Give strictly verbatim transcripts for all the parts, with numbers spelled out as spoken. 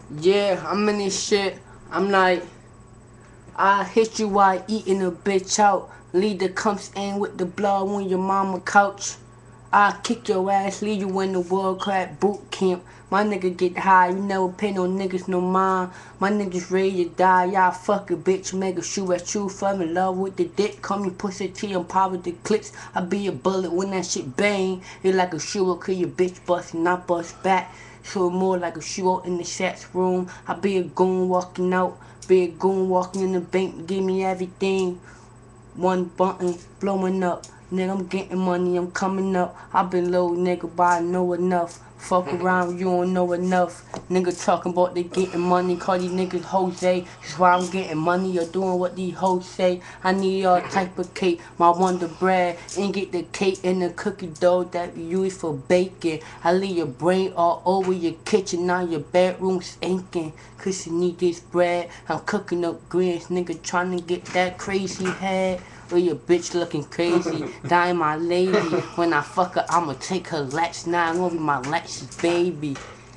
Yeah, I'm in this shit. I'm like, I hit you while eating a bitch out. Lead the cumps in with the blood on your mama couch. I kick your ass, leave you in the world class boot camp. My nigga get high, you never pay no niggas no mind. My niggas ready to die, y'all fuck a bitch, make a shoe at you. Fall in love with the dick, call me pussy T, I'm power the clips. I be a bullet when that shit bang. It like a shoe, cause your bitch bust and I bust back. So more like a shoe out in the sex room. I be a goon walking out, be a goon walking in the bank, give me everything. One button, blowing up. Nigga, I'm getting money, I'm coming up. I been low, nigga, but I know enough. Fuck around, you don't know enough. Nigga talking about they getting money, call these niggas Jose. That's why I'm getting money, you're doing what these hoes say. I need all type of cake, my Wonder Bread. And get the cake and the cookie dough that we use for baking. I leave your brain all over your kitchen, now your bedroom stinking. Cause you need this bread, I'm cooking up greens. Nigga trying to get that crazy head. Or your bitch looking crazy, dying my lady. When I fuck her, I'ma take her latch. Now I'm gonna be my latch's baby.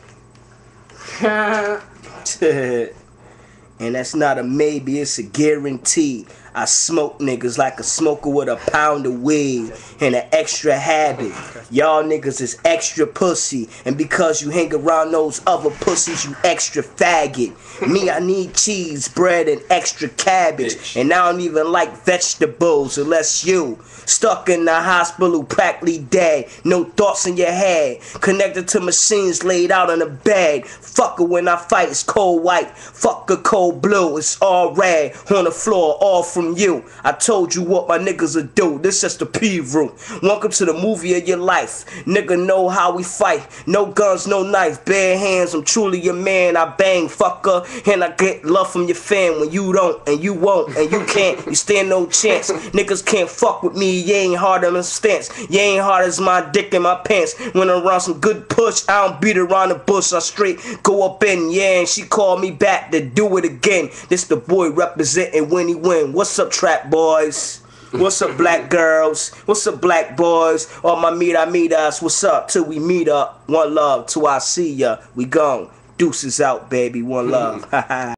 And that's not a maybe, it's a guarantee. I smoke niggas like a smoker with a pound of weed and an extra habit. Y'all niggas is extra pussy, and because you hang around those other pussies, you extra faggot. Me, I need cheese, bread, and extra cabbage, and I don't even like vegetables unless you stuck in the hospital, practically dead. No thoughts in your head, connected to machines laid out on a bed. Fuck her when I fight, it's cold white. Fuck her cold blue, it's all red. On the floor, all from you. I told you what my niggas would do. This just the P room. Welcome to the movie of your life. Nigga know how we fight. No guns, no knife, bare hands. I'm truly your man. I bang, fucker, and I get love from your fan when you don't, and you won't, and you can't. You stand no chance. Niggas can't fuck with me. You ain't hard on the stance. You ain't hard as my dick in my pants. When I'm around some good push, I don't beat around the bush. I straight go up in, yeah, and she called me back to do it again. This the boy representing when he win. What's up, trap boys? What's up, black girls? What's up, black boys? All my meet I meet us. What's up? Till we meet up. One love. Till I see ya. We gone. Deuces out, baby. One love.